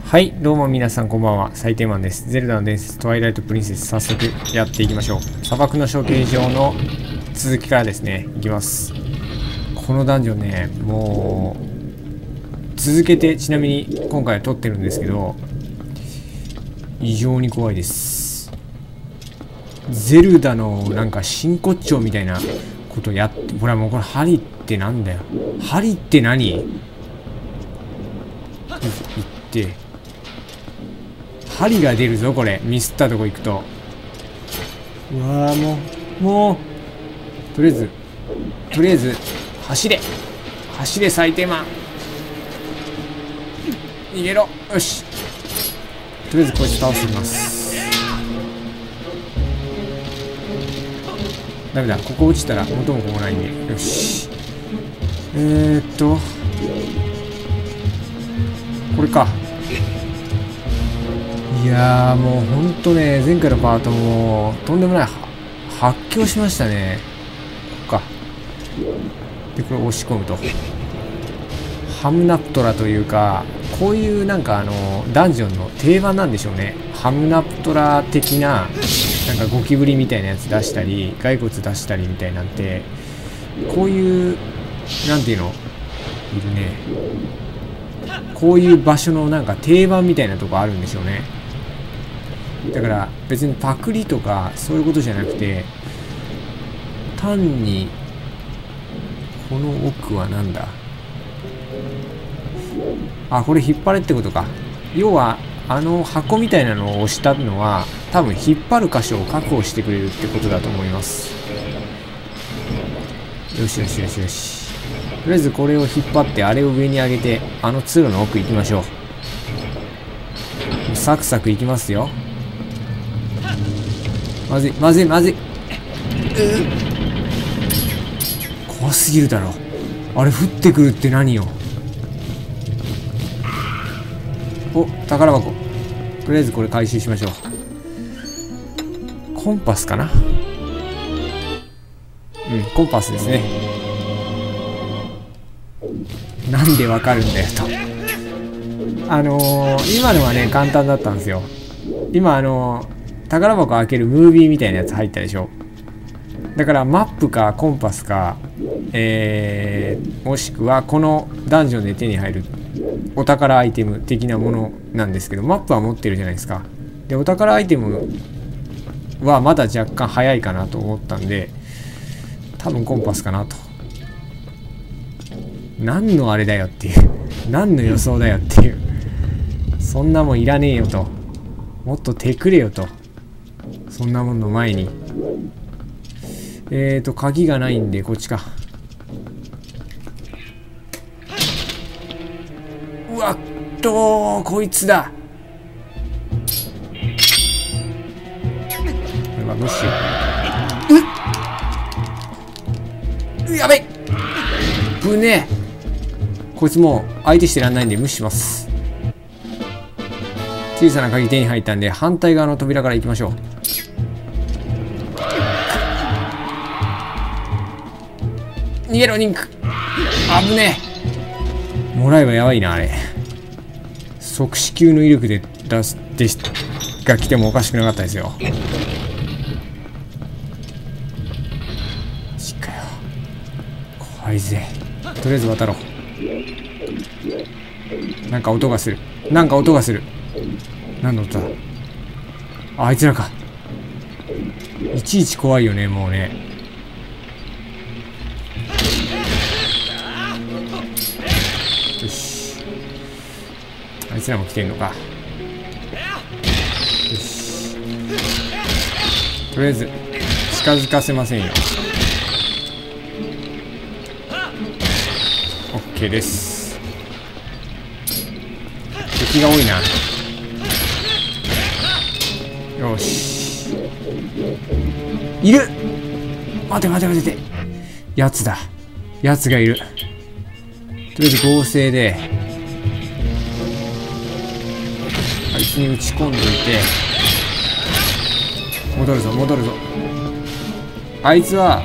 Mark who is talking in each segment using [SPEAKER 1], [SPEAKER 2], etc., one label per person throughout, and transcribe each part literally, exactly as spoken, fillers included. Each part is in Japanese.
[SPEAKER 1] はい、どうも皆さんこんばんは、サイテンマンです。ゼルダの伝説トワイライトプリンセス、早速やっていきましょう。砂漠の処刑場の続きからですね、いきます。このダンジョンね、もう続けてちなみに今回は撮ってるんですけど、異常に怖いです。ゼルダのなんか真骨頂みたいなことやって、ほらもうこれ針ってなんだよ。針って何？行って針が出るぞ、これミスったとこ行くと。うわー、もうもうとりあえずとりあえず走れ走れ最低マン、逃げろ。よし、とりあえずこいつ倒してみます。ダメだ、ここ落ちたら元も子もないんで。よし、えー、っとこれか。いやーもうほんとね、前回のパートもとんでもない発狂しましたね。ここか。でこれ押し込むとハムナプトラというか、こういうなんかあのダンジョンの定番なんでしょうね。ハムナプトラ的ななんかゴキブリみたいなやつ出したり骸骨出したりみたいなんて、こういうなんていうのいるね。こういう場所のなんか定番みたいなとこあるんでしょうね。だから別にパクリとかそういうことじゃなくて、単にこの奥はなんだ。あ、これ引っ張れってことか。要はあの箱みたいなのを押したのは多分引っ張る箇所を確保してくれるってことだと思います。よしよしよしよし、とりあえずこれを引っ張ってあれを上に上げて、あの通路の奥行きましょう。サクサクいきますよ。まずいまずいまずい、怖すぎるだろ。あれ降ってくるって何よ。お、宝箱。とりあえずこれ回収しましょう。コンパスかな。うん、コンパスですね。なんでわかるんだよと。あのー、今のはね簡単だったんですよ。今あのー、宝箱開けるムービーみたいなやつ入ったでしょ。だからマップかコンパスか、えー、もしくはこのダンジョンで手に入るお宝アイテム的なものなんですけど、マップは持ってるじゃないですか。でお宝アイテムはまだ若干早いかなと思ったんで、多分コンパスかなと。何のあれだよっていう、何の予想だよっていう、そんなもんいらねえよと、もっと手くれよと、そんなもんの前に。えーと鍵がないんでこっちか。うわっと、こいつだ。これは無視よ。うっ、やべっ、ぶねえ。こいつもう相手してらんないんで無視します。小さな鍵手に入ったんで反対側の扉から行きましょう。逃げろリンク。あぶねえ。もらえばやばいなあれ。即死級の威力で出すでしが来てもおかしくなかったですよ。しっかよ、怖いぜ。とりあえず渡ろう。なんか音がする。なんか音がする。何の音だ。あ、あいつらか。いちいち怖いよね、もうね。よし。あいつらも来てんのか。よし。とりあえず、近づかせませんよ。OK です。敵が多いな。よし、いる。待て待て待てて、やつだ。やつがいる。とりあえず合成であいつに打ち込んでいて、戻るぞ戻るぞ。あいつは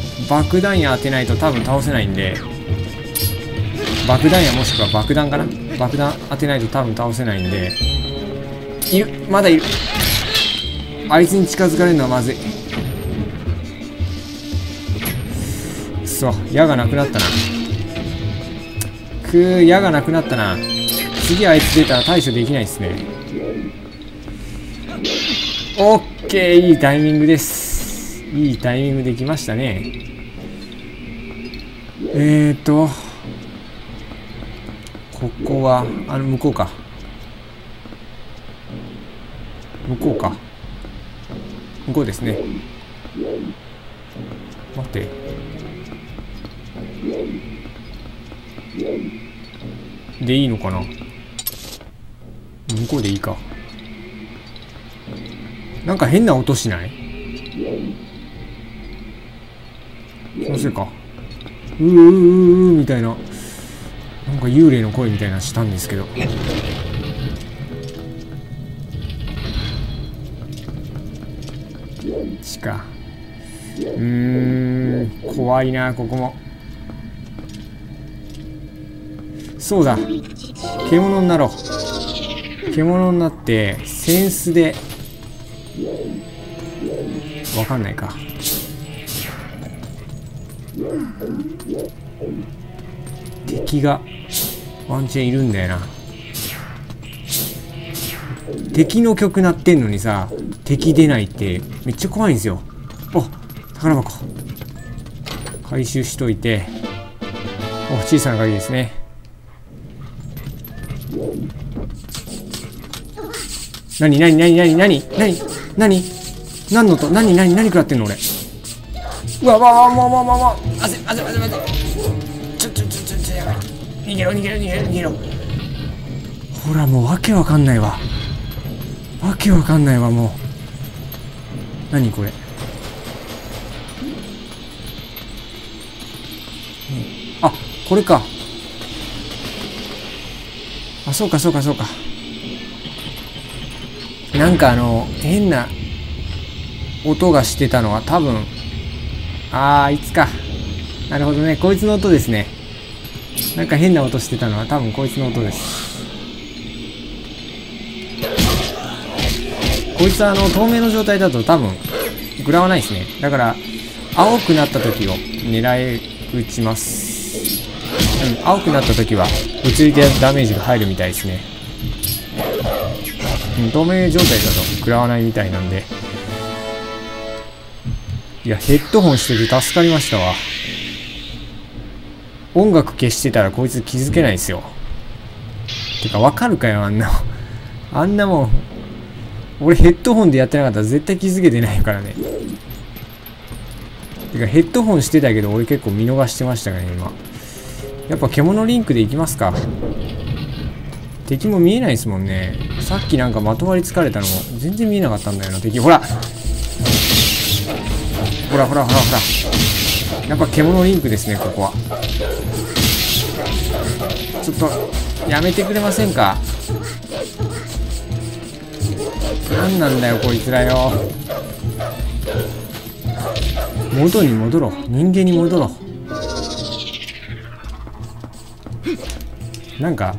[SPEAKER 1] 爆弾矢当てないと多分倒せないんで、爆弾矢もしくは爆弾かな。 爆弾当てないと多分倒せないんで。いる、まだいる。あいつに近づかれるのはまずい。くそ、矢がなくなったな。くー、矢がなくなったな。次あいつ出たら対処できないですね。オッケー、いいタイミングです。いいタイミングできましたね。えーとここはあの向こうか。向こうか。向こうですね。待って。でいいのかな。向こうでいいか。なんか変な音しない？気のせいか。うーうーうーみたいな。なんか幽霊の声みたいなしたんですけど。地下。うーん、怖いな、ここも。そうだ。獣になろう。獣になって、センスで、わかんないか。敵がワンチャンいるんだよな。敵の曲鳴ってんのにさ、敵出ないってめっちゃ怖いんですよ。お、宝箱回収しといて。お、小さな鍵ですね。なになになになになになになに何のと何何何食らってんの俺。うわわわもうもうもうもうあぜあぜあぜあぜちょちょちょちょちょやばい。逃げろ逃げろ逃げろ逃げろ。ほらもうわけわかんないわ。わけわかんないわもう。何これ。あ、これか。あ、そうかそうかそうか。なんかあの変な音がしてたのは多分、ああいつか。なるほどね、こいつの音ですね。なんか変な音してたのは多分こいつの音です。こいつはあの透明の状態だと多分食らわないですね。だから青くなった時を狙い撃ちます。うん、青くなった時は物理的ダメージが入るみたいですね。うん、透明状態だと食らわないみたいなんで。いや、ヘッドホンしてて助かりましたわ。音楽消してたらこいつ気づけないですよ。てか、わかるかよ、あんな。あんなもん。俺ヘッドホンでやってなかったら絶対気づけてないからね。てか、ヘッドホンしてたけど俺結構見逃してましたからね、今。やっぱ獣リンクでいきますか。敵も見えないですもんね。さっきなんかまとわりつかれたのも全然見えなかったんだよな、敵。ほらほらほらほらほら。やっぱ獣リンクですね、ここは。ちょっとやめてくれませんか。何なんだよこいつらよ。元に戻ろう。人間に戻ろう。なんか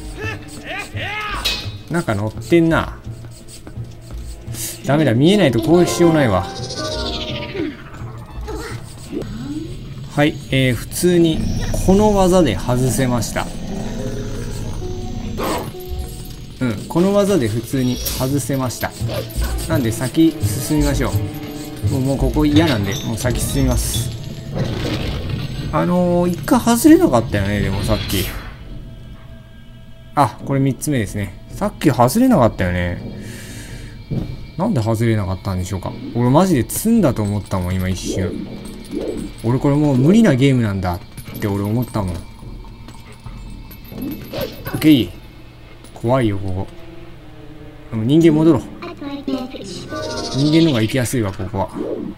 [SPEAKER 1] なんか乗ってんな。ダメだ、見えないと攻撃しようないわ。はい、えー、普通にこの技で外せました。うん、この技で普通に外せました。なんで先進みましょう。もう、もうここ嫌なんで、もう先進みます。あのー、一回外れなかったよね、でもさっき。あ、これみっつめですね。さっき外れなかったよね。なんで外れなかったんでしょうか。俺マジで積んだと思ったもん、今一瞬。俺これもう無理なゲームなんだって俺思ったもん。オッケー。怖いよ、ここ。でも人間戻ろう。人間の方が行きやすいわ、ここは。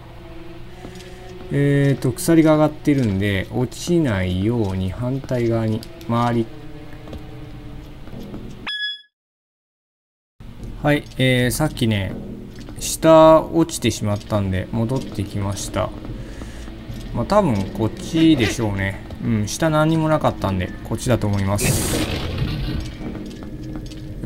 [SPEAKER 1] えーと、鎖が上がってるんで、落ちないように反対側に回り。はい、えー、さっきね、下落ちてしまったんで、戻ってきました。まあ、多分こっちでしょうね。うん、下何にもなかったんで、こっちだと思います。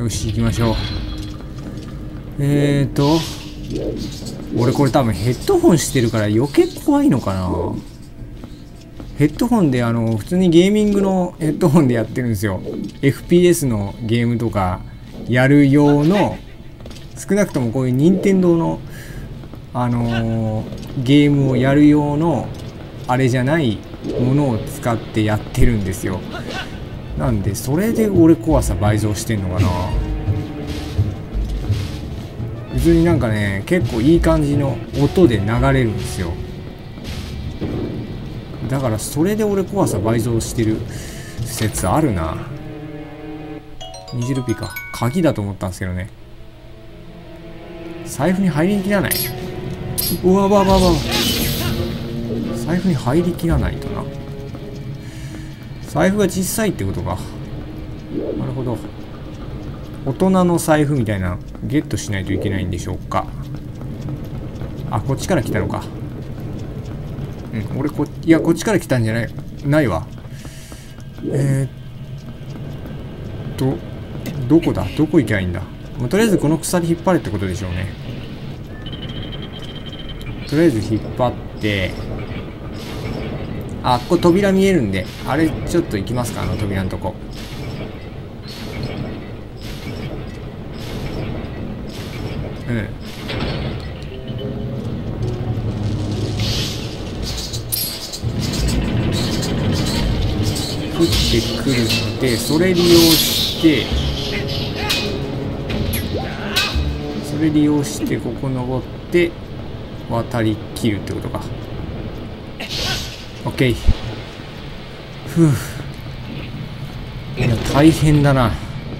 [SPEAKER 1] よし、行きましょう。えーと俺これ多分ヘッドホンしてるから余計怖いのかな。ヘッドホンであの普通にゲーミングのヘッドホンでやってるんですよ。 エフピーエス のゲームとかやる用の、少なくともこういう任天堂のあのー、ゲームをやる用のあれじゃないものを使ってやってるんですよ。なんでそれで俺怖さ倍増してんのかな。普通になんかね、結構いい感じの音で流れるんですよ。だからそれで俺怖さ倍増してる説あるな。にじゅうルピーか。鍵だと思ったんですけどね。財布に入りきらない。うわわわわ。財布に入りきらないとな。財布が小さいってことか。なるほど。大人の財布みたいなゲットしないといけないんでしょうか。あ、こっちから来たのか。うん、俺こいやこっちから来たんじゃないないわ。えー、っとどこだ、どこ行きゃいいんだ。もうとりあえずこの鎖引っ張れってことでしょうね。とりあえず引っ張って、あ、ここ扉見えるんで、あれちょっと行きますか、あの扉のとこ。うん。降ってくるので、それ利用してそれ利用してここ登って渡りきるってことか。オッケー。ふう。いや大変だな。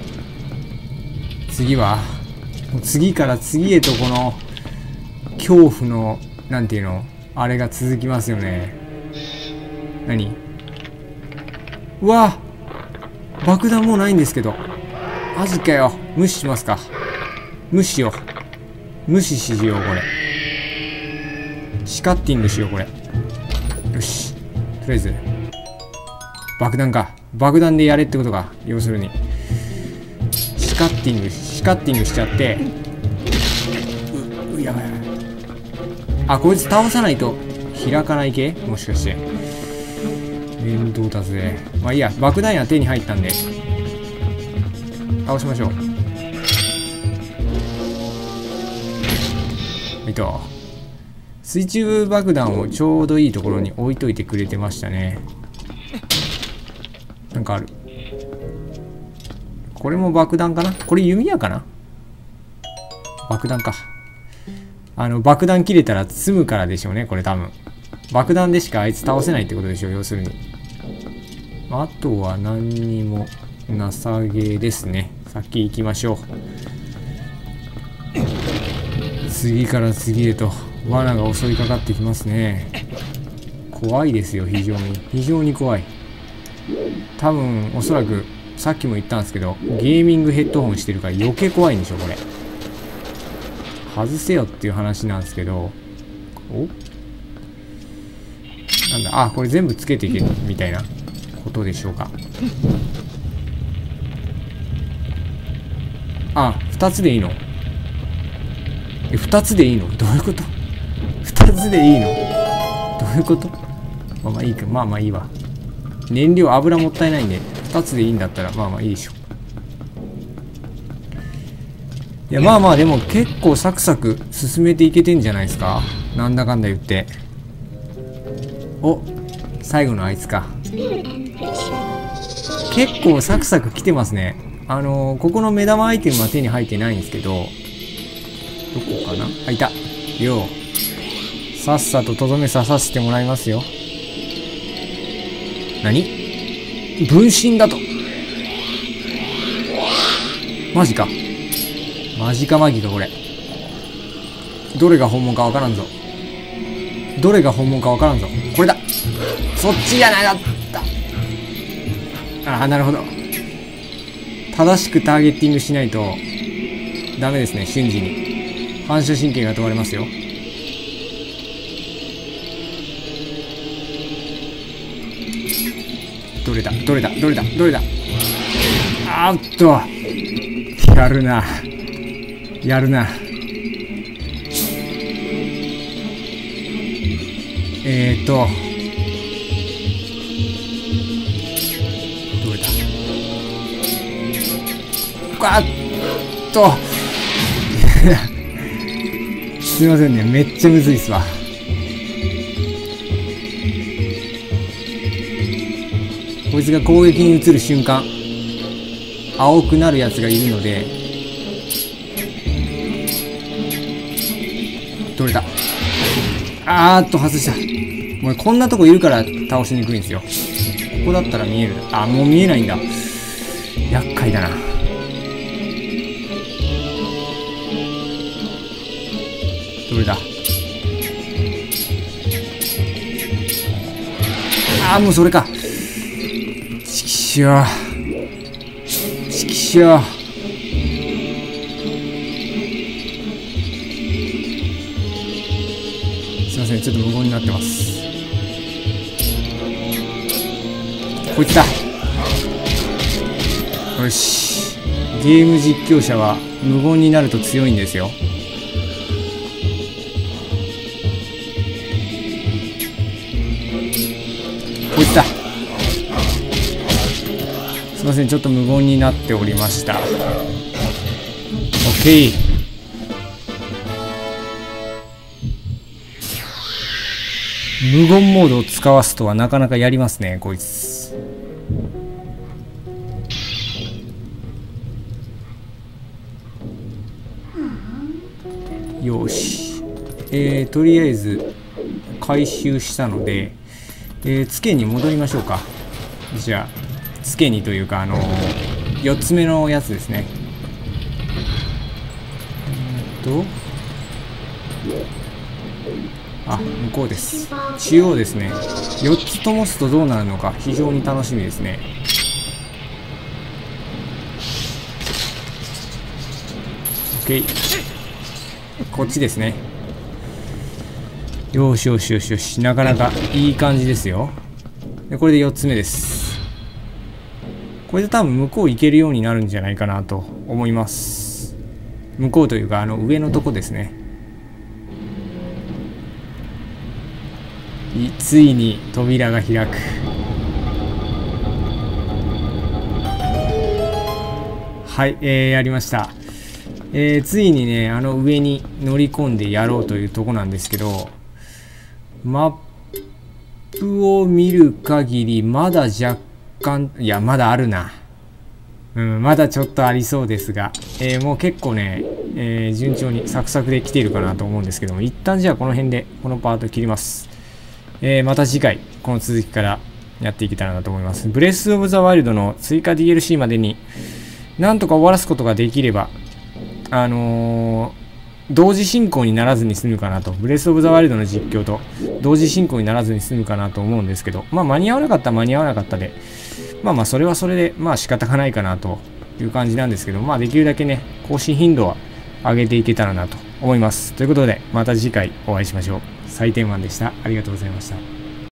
[SPEAKER 1] 次はもう次から次へとこの恐怖のなんていうのあれが続きますよね。何？うわ、爆弾もうないんですけど。マジかよ。無視しますか。無視よ。無視しよう、これ。シカッティングしよう、これ。よし。とりあえず。爆弾か。爆弾でやれってことか。要するに。シカッティング、シカッティングしちゃって。う、う、やばいやばい。あ、こいつ倒さないと開かない系？もしかして。面倒だぜ。まあいいや、爆弾や手に入ったんで倒しましょう。えっと水中爆弾をちょうどいいところに置いといてくれてましたね。なんかある。これも爆弾かな。これ弓矢かな。爆弾か。あの爆弾切れたら積むからでしょうね、これ多分。爆弾でしかあいつ倒せないってことでしょう、要するに。あとは何にもなさげですね。先行きましょう。次から次へと罠が襲いかかってきますね。怖いですよ、非常に。非常に怖い。多分、おそらく、さっきも言ったんですけど、ゲーミングヘッドホンしてるから余計怖いんでしょ、これ。外せよっていう話なんですけど。お？なんだ、あ、これ全部つけていけるみたいなことでしょうか。あ、二つでいいの？え、二つでいいの？どういうこと？二つでいいの？どういうこと？まあまあいいか、まあまあいいわ。燃料、油もったいないんで、二つでいいんだったら、まあまあいいでしょ。いや、まあまあでも結構サクサク進めていけてんじゃないですか？なんだかんだ言って。お、最後のあいつか。結構サクサク来てますね。あのー、ここの目玉アイテムは手に入ってないんですけど、どこかなあ、いた。よう。さっさととどめ刺させてもらいますよ。何？分身だと。マジか。マジかマギか、これ。どれが本物かわからんぞ。どれが本物かわからんぞ。これだ。そっちじゃなかった。ああ、なるほど。正しくターゲッティングしないとダメですね、瞬時に。反射神経が問われますよ。どれだどれだどれだどれだ。あーっとやるな。やるな。えーと。どれだ。わっと。すいませんね。めっちゃむずいっすわ。こいつが攻撃に移る瞬間、青くなるやつがいるので、取れた。あーっと外した。もうこんなとこいるから倒しにくいんですよ。ここだったら見える。あ、もう見えないんだ。厄介だな。どれだ。あー、もうそれか。ちきしょう。ちきしょう。すいません、ちょっと無言になってます。こいつだ。よし。ゲーム実況者は無言になると強いんですよ。こいつだ。すいません、ちょっと無言になっておりました。オッケー。無言モードを使わすとはなかなかやりますね、こいつ。よし。えー、とりあえず回収したので、えー、つけに戻りましょうか。じゃあ、つけにというか、あのー、よっつめのやつですね。えーっと、あ、向こうです。中央ですね。よっつともすとどうなるのか非常に楽しみですね。OK。こっちですね。よしよしよしよし。なかなかいい感じですよ。でこれでよっつめです。これで多分向こう行けるようになるんじゃないかなと思います。向こうというか、あの上のとこですね。ついに扉が開く。はい、えー、やりました。えー、ついにね、あの上に乗り込んでやろうというとこなんですけど、マップを見る限りまだ若干、いやまだあるな。うん、まだちょっとありそうですが、えー、もう結構ね、えー、順調にサクサクで来ているかなと思うんですけども、一旦じゃあこの辺でこのパート切ります。えー、また次回この続きからやっていけたらなと思います。ブレスオブザワイルドの追加 ディーエルシー までになんとか終わらすことができれば、あのー、同時進行にならずに済むかなと。ブレスオブザワイルドの実況と同時進行にならずに済むかなと思うんですけど、まあ間に合わなかったら間に合わなかったで、まあまあそれはそれでまあ仕方がないかなという感じなんですけど、まあできるだけね、更新頻度は上げていけたらなと思います。ということでまた次回お会いしましょう。採点マンでした。ありがとうございました。